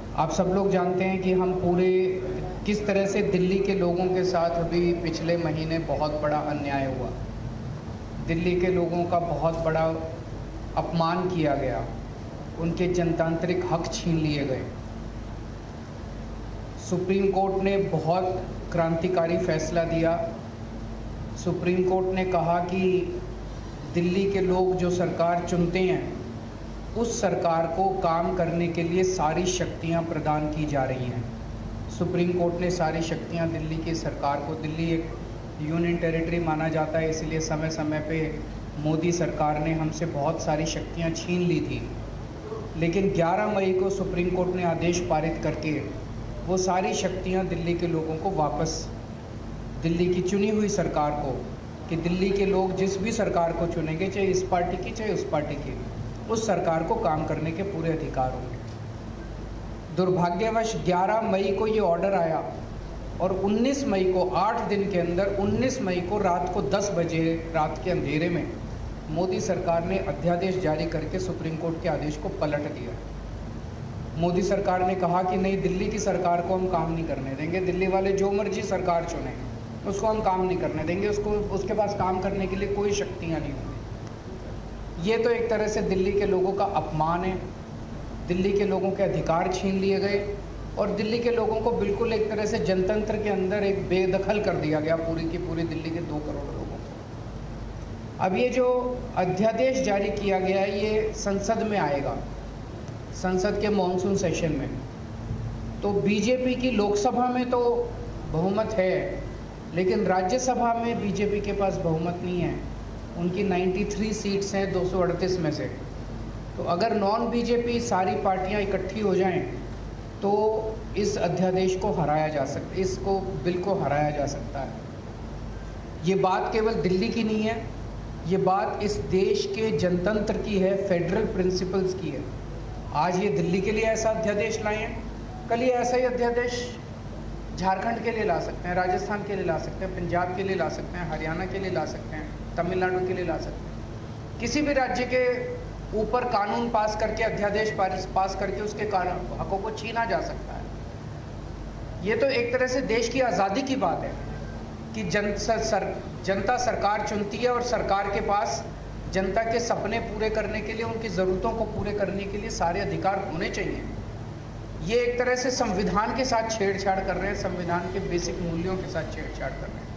आप सब लोग जानते हैं कि हम पूरे किस तरह से दिल्ली के लोगों के साथ अभी पिछले महीने बहुत बड़ा अन्याय हुआ। दिल्ली के लोगों का बहुत बड़ा अपमान किया गया, उनके जनतांत्रिक हक छीन लिए गए। सुप्रीम कोर्ट ने बहुत क्रांतिकारी फैसला दिया। सुप्रीम कोर्ट ने कहा कि दिल्ली के लोग जो सरकार चुनते हैं उस सरकार को काम करने के लिए सारी शक्तियां प्रदान की जा रही हैं। सुप्रीम कोर्ट ने सारी शक्तियां दिल्ली की सरकार को, दिल्ली एक यूनियन टेरिटरी माना जाता है, इसलिए समय समय पे मोदी सरकार ने हमसे बहुत सारी शक्तियां छीन ली थी। लेकिन 11 मई को सुप्रीम कोर्ट ने आदेश पारित करके वो सारी शक्तियां दिल्ली के लोगों को वापस, दिल्ली की चुनी हुई सरकार को, कि दिल्ली के लोग जिस भी सरकार को चुनेंगे, चाहे इस पार्टी की चाहे उस पार्टी की, उस सरकार को काम करने के पूरे अधिकार होंगे। दुर्भाग्यवश 11 मई को ये ऑर्डर आया और 19 मई को, 8 दिन के अंदर 19 मई को रात को 10 बजे, रात के अंधेरे में मोदी सरकार ने अध्यादेश जारी करके सुप्रीम कोर्ट के आदेश को पलट दिया। मोदी सरकार ने कहा कि नहीं, दिल्ली की सरकार को हम काम नहीं करने देंगे, दिल्ली वाले जो मर्जी सरकार चुने उसको हम काम नहीं करने देंगे, उसके पास काम करने के लिए कोई शक्तियाँ नहीं होंगी। ये तो एक तरह से दिल्ली के लोगों का अपमान है। दिल्ली के लोगों के अधिकार छीन लिए गए और दिल्ली के लोगों को बिल्कुल एक तरह से जनतंत्र के अंदर एक बेदखल कर दिया गया, पूरी की पूरी दिल्ली के 2 करोड़ लोगों को। अब ये जो अध्यादेश जारी किया गया है ये संसद में आएगा, संसद के मॉनसून सेशन में। तो बीजेपी की लोकसभा में तो बहुमत है, लेकिन राज्यसभा में बीजेपी के पास बहुमत नहीं है। उनकी 93 सीट्स हैं 238 में से। तो अगर नॉन बीजेपी सारी पार्टियां इकट्ठी हो जाएं तो इस अध्यादेश को हराया जा सकता है, इसको बिल को हराया जा सकता है। ये बात केवल दिल्ली की नहीं है, ये बात इस देश के जनतंत्र की है, फेडरल प्रिंसिपल्स की है। आज ये दिल्ली के लिए ऐसा अध्यादेश लाए हैं, कल ये ऐसा ही अध्यादेश झारखंड के लिए ला सकते हैं, राजस्थान के लिए ला सकते हैं, पंजाब के लिए ला सकते हैं, हरियाणा के लिए ला सकते हैं, तमिलनाडु के लिए ला सकते हैं। किसी भी राज्य के ऊपर कानून पास करके, अध्यादेश पास करके उसके हकों को छीना जा सकता है। ये तो एक तरह से देश की आज़ादी की बात है कि जनता सरकार चुनती है और सरकार के पास जनता के सपने पूरे करने के लिए, उनकी ज़रूरतों को पूरे करने के लिए सारे अधिकार होने चाहिए। ये एक तरह से संविधान के साथ छेड़छाड़ कर रहे हैं, संविधान के बेसिक मूल्यों के साथ छेड़छाड़ कर रहे हैं।